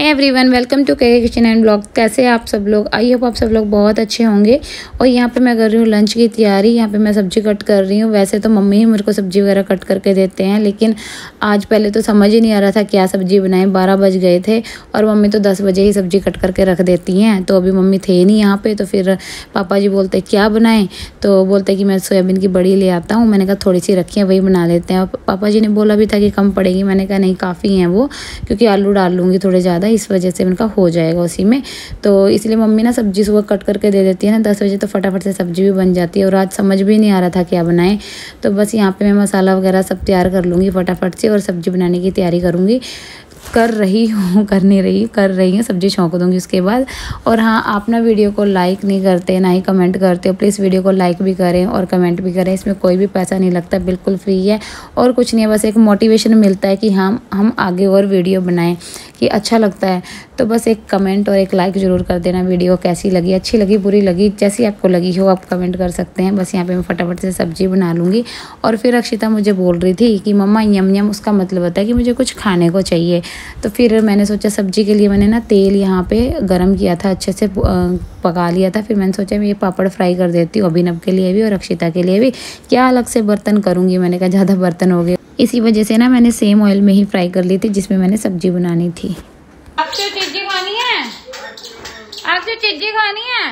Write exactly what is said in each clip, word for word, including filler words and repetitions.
Hi everyone, welcome to K kitchen and blog. कैसे हैं आप सब लोग? आई होप आप सब लोग बहुत अच्छे होंगे। और यहाँ पे मैं कर रही हूँ लंच की तैयारी। यहाँ पे मैं सब्जी कट कर रही हूँ। वैसे तो मम्मी ही मेरे को सब्जी वगैरह कट करके देते हैं, लेकिन आज पहले तो समझ ही नहीं आ रहा था क्या सब्जी बनाएं। बारह बज गए थे और मम्मी तो दस बजे ही सब्जी कट करके रख देती हैं। तो अभी मम्मी थे नहीं यहाँ पर, तो फिर पापा जी बोलते क्या बनाएं, तो बोलते कि मैं सोयाबीन की बड़ी ले आता हूँ। मैंने कहा थोड़ी सी रखी है, वही बना लेते हैं। पापा जी ने बोला भी था कि कम पड़ेगी, मैंने कहा नहीं काफ़ी हैं वो, क्योंकि आलू डाल लूँगी थोड़े ज़्यादा, इस वजह से उनका हो जाएगा उसी में। तो इसलिए मम्मी ना सब्जी सुबह कट करके दे देती है ना दस बजे, तो फटाफट से सब्जी भी बन जाती है। और आज समझ भी नहीं आ रहा था क्या बनाएं, तो बस यहाँ पे मैं मसाला वगैरह सब तैयार कर लूँगी फटाफट से और सब्जी बनाने की तैयारी करूँगी। कर रही हूँ कर नहीं रही कर रही हूँ सब्जी छौंक दूँगी उसके बाद। और हाँ, आप ना वीडियो को लाइक नहीं करते, ना ही कमेंट करते हो। प्लीज़ वीडियो को लाइक भी करें और कमेंट भी करें। इसमें कोई भी पैसा नहीं लगता, बिल्कुल फ्री है और कुछ नहीं है, बस एक मोटिवेशन मिलता है कि हम हम आगे और वीडियो बनाएं, कि अच्छा लगता है। तो बस एक कमेंट और एक लाइक ज़रूर कर देना। वीडियो कैसी लगी, अच्छी लगी, बुरी लगी, जैसी आपको लगी हो आप कमेंट कर सकते हैं। बस यहाँ पे मैं फटाफट से सब्जी बना लूँगी। और फिर अक्षिता मुझे बोल रही थी कि मम्मा यम यम, उसका मतलब होता है कि मुझे कुछ खाने को चाहिए। तो फिर मैंने सोचा सब्जी के लिए मैंने ना तेल यहाँ पे गरम किया था, अच्छे से पका लिया था। फिर मैंने सोचा मैं ये पापड़ फ्राई कर देती हूँ, अभिनव के लिए भी और अक्षिता के लिए भी। क्या अलग से बर्तन करूँगी, मैंने कहा ज़्यादा बर्तन हो गए, इसी वजह से ना मैंने सेम ऑयल में ही फ्राई कर ली थी जिसमें मैंने सब्जी बनानी थी। आपसे चीज़ी खानी है, आपसे चीज़ी खानी है,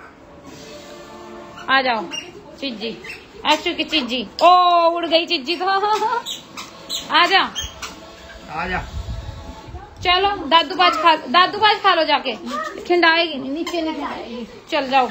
आ जाओ चीज़ी, एक्चु की चीज़ी। ओ उड़ गई चीज़ी तो आ जा आ जा। चलो दादू पाज खा, दादू पाज खा लो जाके, खिंडाएगी नहीं, नीचे नहीं खिंडाएगी। चल जाओ।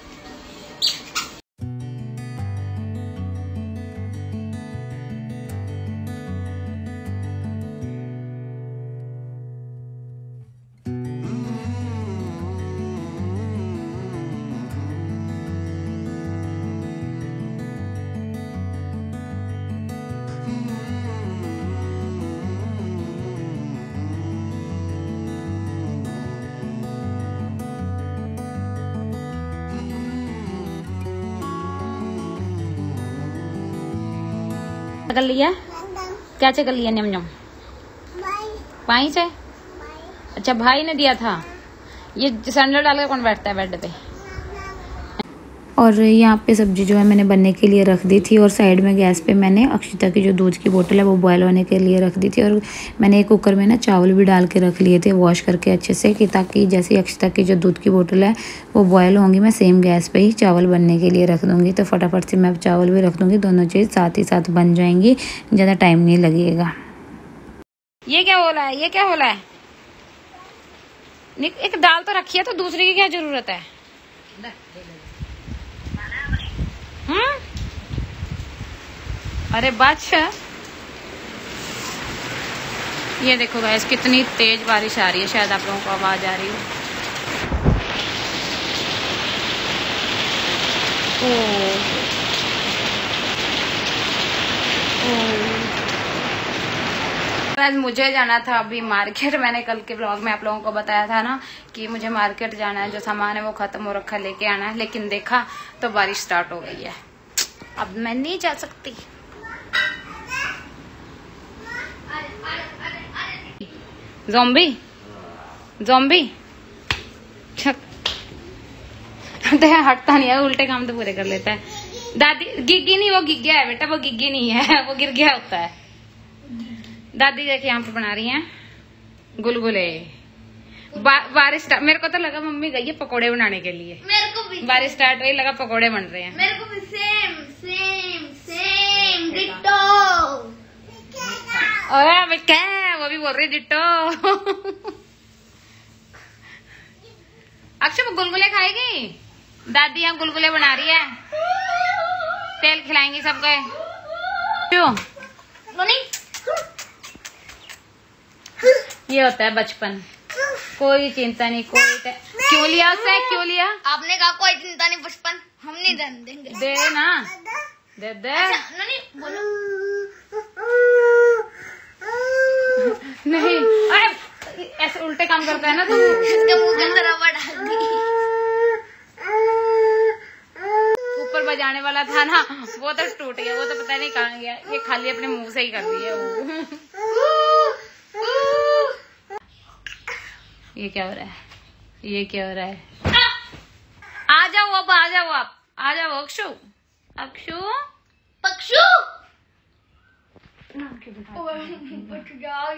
कर लिया क्या कर लिया? नम नम पाई से। अच्छा भाई ने दिया था। ये सैंडल डाल के कौन बैठता है बेड पे? और यहाँ पे सब्जी जो है मैंने बनने के लिए रख दी थी। और साइड में गैस पे मैंने अक्षिता की जो दूध की बोतल है वो बॉयल होने के लिए रख दी थी। और मैंने एक कुकर में ना चावल भी डाल के रख लिए थे वॉश करके अच्छे से, कि ताकि जैसे अक्षिता की जो दूध की बोतल है वो बॉयल होंगी, मैं सेम गैस पे ही चावल बनने के लिए रख दूँगी। तो फटाफट से मैं चावल भी रख दूँगी, दोनों चीज़ साथ ही साथ बन जाएंगी, ज़्यादा टाइम नहीं लगेगा। ये क्या हो रहा है, ये क्या हो रहा है? एक दाल तो रखी है, तो दूसरी की क्या जरूरत है? हम्म, अरे बादशाह, ये देखो गाइस कितनी तेज बारिश आ रही है, शायद आप लोगों को आवाज आ रही हो। ओ, आज मुझे जाना था अभी मार्केट। मैंने कल के ब्लॉग में आप लोगों को बताया था ना कि मुझे मार्केट जाना है, जो सामान है वो खत्म हो रखा, लेके आना है। लेकिन देखा तो बारिश स्टार्ट हो गई है, अब मैं नहीं जा सकती। ज़ॉम्बी ज़ॉम्बी हटता नहीं है, उल्टे काम तो पूरे कर लेता है। दादी गिग्गी नहीं, वो गिग्गिया है बेटा, वो गिग्गी नहीं है, वो गिर गया होता है। दादी देखिए यहाँ पे बना रही हैं गुलगुले। बा, बारिश स्टार्ट, मेरे को तो लगा मम्मी गई है पकोड़े बनाने के लिए। मेरे को भी बारिश स्टार्ट हुई, लगा पकोड़े बन रहे हैं। मेरे को भी सेम सेम सेम डिट्टो। अरे क्या, वो भी बोल रही डिट्टो। अक्षय वो गुलगुले खाएगी? दादी यहाँ गुलगुले बना रही है, तेल खिलाएंगी सबको। क्यों? ये होता है बचपन, कोई चिंता नहीं, कोई क्यों लिया उससे, क्यों लिया? आपने कहा कोई चिंता नहीं, बचपन हम नहीं देंगे। दे ना, दे दे। अच्छा, नहीं बोलो। नहीं, अरे ऐसे उल्टे काम करता है ना तू। इसके मुंह के अंदर रबड़ डाल दी। ऊपर बजाने वाला था ना, वो तो टूट गया, वो तो पता नहीं कहाँ गया। ये खाली अपने मुंह से ही कर दिया वो। ये क्या हो रहा है, ये क्या हो रहा है? आ जाओ अब, आ जाओ आप, आ जाओ अक्षु, अक्षु पक्षु बच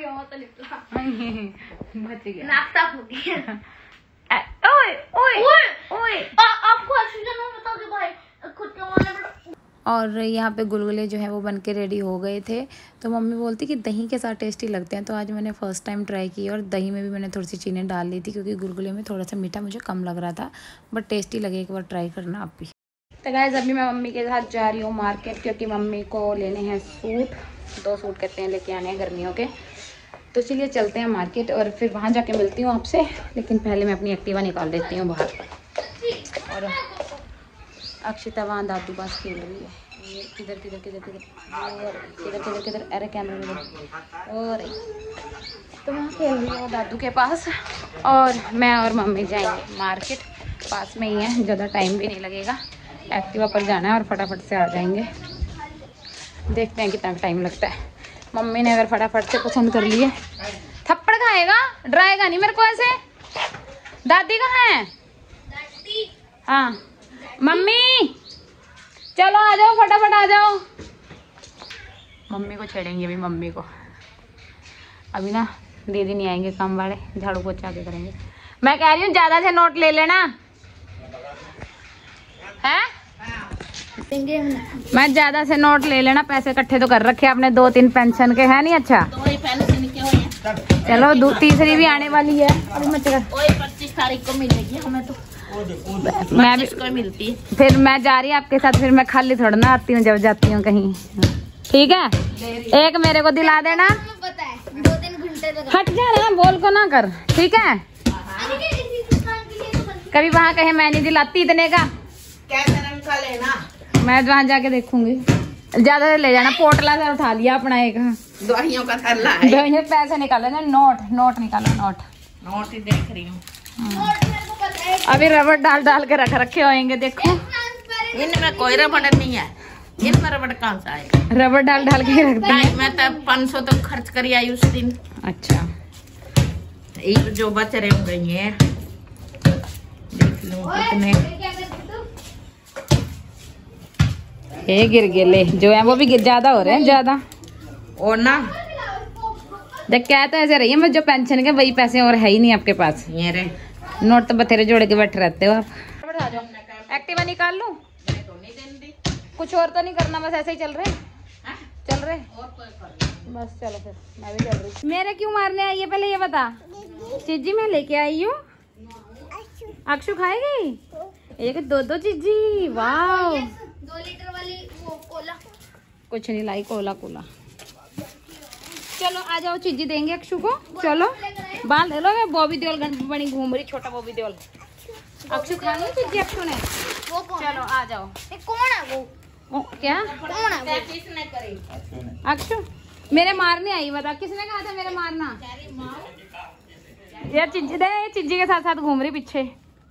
गया। नाश्ता हो गया। ओए ओए ओए, आपको ऑक्सीजन में बताओगे भाई खुद कमाने पड़ा। और यहाँ पे गुलगुले जो है वो बन के रेडी हो गए थे। तो मम्मी बोलती कि दही के साथ टेस्टी लगते हैं, तो आज मैंने फ़र्स्ट टाइम ट्राई की और दही में भी मैंने थोड़ी सी चीनी डाल ली थी क्योंकि गुलगुले में थोड़ा सा मीठा मुझे कम लग रहा था, बट टेस्टी लगे, एक बार ट्राई करना आप भी। तो गाइस अभी मैं मम्मी के साथ जा रही हूँ मार्केट क्योंकि मम्मी को लेने हैं सूट, दो सूट कहते हैं लेके आने हैं गर्मियों के। तो चलिए चलते हैं मार्केट और फिर वहाँ जाके मिलती हूँ आपसे, लेकिन पहले मैं अपनी एक्टिवा निकाल देती हूँ बाहर। और अक्षिता वहाँ दादू पास खेल रही है, ये किधर किधर किधर किधर और किधर किधर किधर, अरे कैमरे में और तो वहाँ खेल रही है वो दादू के पास। और मैं और मम्मी जाएंगे मार्केट, पास में ही है, ज़्यादा टाइम भी नहीं लगेगा, एक्टिवा पर जाना है और फटाफट से आ जाएंगे। देखते हैं कितना टाइम लगता है। मम्मी ने अगर फटाफट से पसंद कर लिए, थप्पड़ खाएगा, डराएगा नहीं मेरे को ऐसे। दादी कहाँ है? हाँ मम्मी चलो आ जाओ, फटाफट आ जाओ। मम्मी को छेड़ेंगे अभी, मम्मी को अभी ना दीदी नहीं आएंगे, काम वाले झाड़ू पोछा के करेंगे। मैं कह रही हूँ ज्यादा से नोट ले लेना है, मैं ज्यादा से नोट ले लेना, पैसे इकट्ठे तो कर रखे आपने दो तीन पेंशन के, है नहीं? अच्छा चलो दो तीसरी भी आने वाली है, अभी मैं पच्चीस तारीख को मिलेगी हमें, तो मैं भी को मिलती है। फिर मैं जा रही हूँ आपके साथ, फिर मैं खाली थोड़ा ना आती हूँ जब जाती हूँ कहीं, ठीक है? एक मेरे को दिला देना, पता है दो तीन घंटे तक। हट जा ना, बोल को ना कर, ठीक है? कभी वहाँ कहे मैं नहीं दिलाती इतने का, क्या का लेना, मैं वहाँ जाके देखूंगी। ज्यादा ले जाना, पोटला से उठा लिया अपना एक, दवाइयों का थैला है, दवाइयों पैसे निकाले ना, नोट नोट निकालो, नोट नोट ही देख रही हूँ। अभी रबड़ डाल डाल के रख रखे होंगे, देखो इनमें कोई रबड़ नहीं है, इनमें रबड़ कहाँ से आएगा? रबड़ डाल डाल के रखते हैं। मैं तो पाँच सौ तो खर्च करी आई उस दिन। अच्छा एक जो बच रहे हो गई है, देख लो कितने ये गिर गिले जो है वो भी ज्यादा हो रहे हैं, ज्यादा। और ना जब क्या तो ऐसे रही है, मैं जो पेंशन के वही पैसे और है ही नहीं आपके पास, ये रे नोट तो बथेरे जोड़ के बैठे रहते हो आप। आ जाओ, एक्टिवा निकाल लूं, कुछ और तो नहीं करना, बस ऐसे ही चल रहे चल रहे बस। चलो फिर मैं भी चल रही। मेरे क्यों मारने आई है पहले ये बता। चीजी मैं लेके आई हूँ, अक्षु खाएगी एक दो दो चीजी, वाह। दो लीटर वाली वो कोला, कुछ नहीं लाई, कोला कोला। चलो आ जाओ, चीजी देंगे अक्षु को, चलो बाल ले लो। बॉबी देओल बनी घूम रही, छोटा बॉबी देओल। अक्षु खानी चीजी अक्षु ने, वो कौन? चलो आ जाओ। ये कौन है वो? ओ, क्या कौन है वो? किसने करी? अक्षु मेरे मारने आई, बता किसने कहा था मेरे मारना? यार चिज्जी दे, चिज्जी के साथ साथ घूम रही पीछे।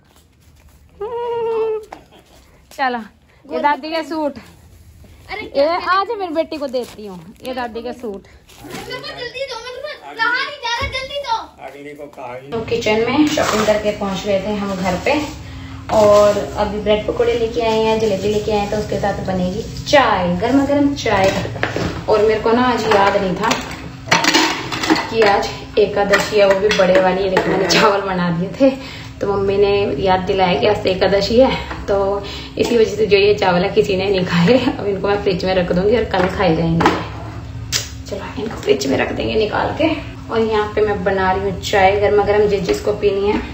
चलो ये दादी के सूट, अरे ये आज मेरी बेटी को देती हूँ, ये दादी के सूट। मेरे को जल्दी दो, मैं तुम्हें कहा नहीं जा रहा, जल्दी दो। तो किचन में शॉपिंग करके पहुँच गए थे हम घर पे, और अभी ब्रेड पकौड़े लेके आए हैं, जलेबी लेके आए हैं, तो उसके साथ बनेगी चाय, गर्मा गर्म चाय। और मेरे को ना आज याद नहीं था कि आज एकादशी है, वो भी बड़े वाली, लेकिन मैंने चावल बना दिए थे, तो मम्मी ने याद दिलाया कि आज एकादशी है, तो इसी वजह से जो ये चावल है किसी ने नहीं खाए। अब इनको मैं फ्रिज में रख दूंगी और कल खाए जाएंगे। चलो इनको फ्रिज में रख देंगे निकाल के। और यहाँ पे मैं बना रही हूँ चाय गर्मा गर्म, जिस जिसको पीनी है।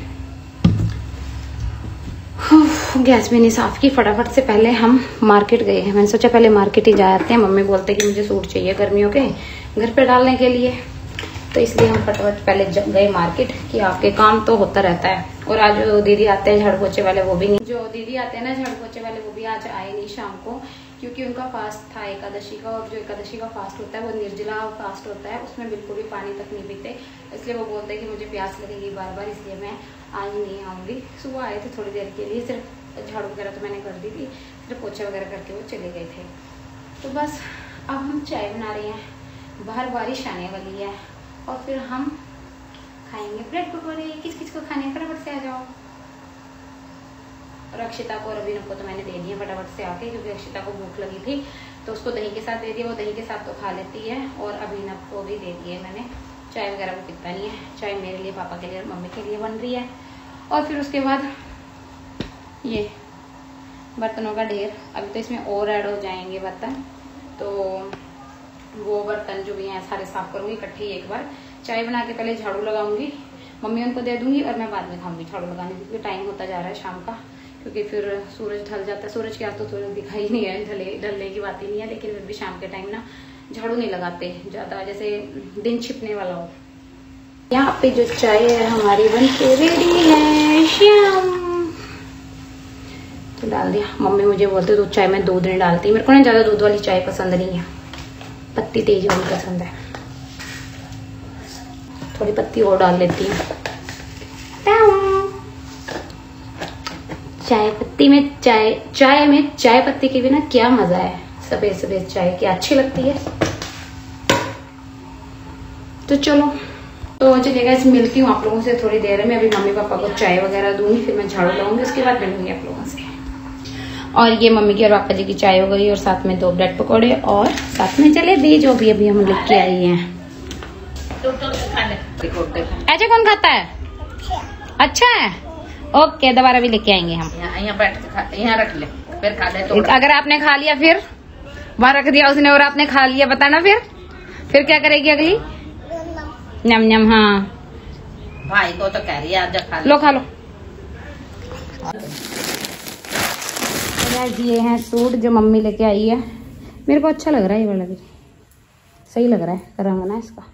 गैस भी नहीं साफ की, फटाफट से पहले हम मार्केट गए हैं। मैंने सोचा पहले मार्केट ही जा आते हैं, मम्मी बोलते हैं कि मुझे सूट चाहिए गर्मियों के घर पे डालने के लिए, तो इसलिए हम फटाफट पहले गए मार्केट कि आपके काम तो होता रहता है। और आज जो दीदी आते हैं झाड़ू पोछे वाले, वो भी नहीं, जो दीदी आते हैं ना झाड़ू पोछे वाले, वो भी आज आए नहीं शाम को, क्योंकि उनका फास्ट था एकादशी का। और जो एकादशी का फास्ट होता है वो निर्जला फास्ट होता है, उसमें बिल्कुल भी पानी तक नहीं पीते, इसलिए वो बोलते हैं कि मुझे प्यास लगेगी बार बार, इसलिए मैं आज नहीं आऊँगी। सुबह आए थे थोड़ी देर के लिए, सिर्फ झाड़ू वगैरह तो मैंने कर दी थी, सिर्फ पोछा वगैरह करके वो चले गए थे। तो बस अब हम चाय बना रहे हैं, बाहर बारिश आने वाली है और फिर हम खाएंगे ब्रेड पकौड़े। किस किस को खाने फटाफट से आ जाओ। और अक्षिता को और अभिनव को तो मैंने दे दिया फटाफट से आके, क्योंकि अक्षिता को भूख लगी थी तो उसको दही के साथ दे दिया, वो दही के साथ तो खा लेती है। और अभिनव को भी दे दिए मैंने। चाय वगैरह वो पीता नहीं है, चाय मेरे लिए, पापा के लिए और मम्मी के लिए बन रही है। और फिर उसके बाद ये बर्तनों का ढेर, अभी तो इसमें और ऐड हो जाएंगे बर्तन, तो वो बर्तन जो भी हैं सारे साफ करूंगी इकट्ठे एक बार। चाय बना के पहले झाड़ू लगाऊंगी, मम्मी उनको दे दूंगी और मैं बाद में खाऊंगी झाड़ू लगाने, क्योंकि टाइम होता जा रहा है शाम का, क्योंकि फिर सूरज ढल जाता है। सूरज के आज तो सूरज दिखाई नहीं है, ढले ढलने की बात ही नहीं है, लेकिन फिर भी शाम के टाइम ना झाड़ू नहीं लगाते ज्यादा, जैसे दिन छिपने वाला हो। यहाँ पे जो चाय है हमारी बन के रेडी है। श्याम तो डाल दिया। मम्मी मुझे बोलते दूध चाय में दूध नहीं डालती, मेरे को ना ज्यादा दूध वाली चाय पसंद नहीं है, पत्ती तेज वाली पसंद है। थोड़ी पत्ती और डाल लेती हूँ। चाय पत्ती में चाय चाय में चाय पत्ती के बिना क्या मजा है। सफेद सफेद चाय क्या अच्छी लगती है। तो चलो तो चलिएगा, इस मिलती हूँ आप लोगों से थोड़ी देर में। अभी मम्मी पापा को चाय वगैरह दूंगी, फिर मैं झाड़ू लगाऊंगी, उसके बाद मिलूंगी आप लोगों से। और ये मम्मी की और पापा जी की चाय हो गई, और साथ में दो ब्रेड पकौड़े और साथ में जलेबी जो भी अभी हम लेके आई हैं। ऐसे कौन खाता है? अच्छा है, ओके दोबारा भी लेके आएंगे हम। यहाँ बैठ के यहाँ रख ले, फिर खा ले। तो अगर आपने खा लिया फिर वहां रख दिया उसने और आपने खा लिया, बताना फिर फिर क्या करेगी अगली? नम नम। हाँ भाई को तो कह रही है आज खा लो, खा लो। ये है सूट जो मम्मी लेके आई है, मेरे को अच्छा लग रहा है, ये वाला भी सही लग रहा है रंग ना इसका,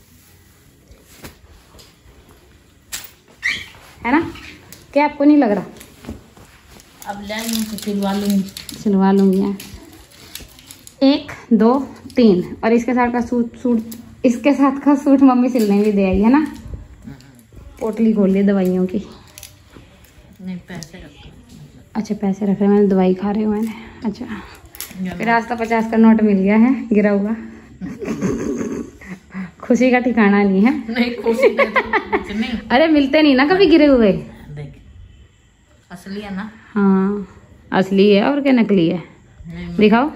है ना? क्या आपको नहीं लग रहा? अब ले सिलवा लूंगी सिलवा लूंगी यार। एक दो तीन, और इसके साथ का सूट सूट इसके साथ का सूट मम्मी सिलने भी दे आई है ना। पोटली खोल ली दवाइयों की। नहीं पैसे रख। अच्छा पैसे रख रहे, मैंने दवाई खा रही हूँ मैंने। अच्छा फिर आज तो पचास का नोट मिल गया है गिरा हुआ। खुशी का ठिकाना नहीं है। नहीं खुशी नहीं। अरे मिलते नहीं ना कभी गिरे हुए। देख असली है ना। हाँ असली है, और क्या नकली है? दिखाओ,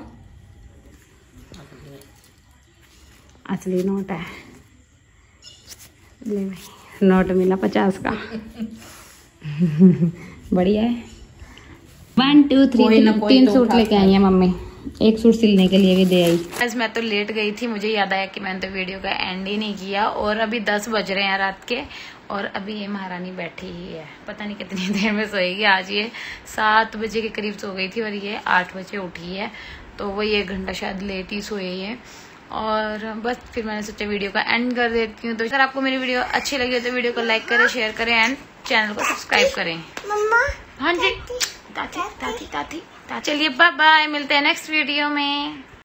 असली नोट है। ले भाई नोट मिला पचास का। बढ़िया है। वन टू थ्री तीन सूट लेके आई है मम्मी, एक सूट सिलने के लिए भी दे आई। आज मैं तो लेट गई थी, मुझे याद आया कि मैंने तो वीडियो का एंड ही नहीं किया, और अभी दस बज रहे हैं रात के, और अभी ये महारानी बैठी ही है, पता नहीं कितनी देर में सोएगी। आज ये सात बजे के करीब सो गई थी और ये आठ बजे उठी है, तो वही एक घंटा शायद लेट ही सोए है। और बस फिर मैंने सोचा वीडियो का एंड कर देती हूँ। तो अगर आपको मेरी वीडियो अच्छी लगी हो तो वीडियो को लाइक करें, शेयर करें एंड चैनल को सब्सक्राइब करें। मम्मा हाँ जी दादी दादी दादी दादी। चलिए बाय बाय, मिलते हैं नेक्स्ट वीडियो में।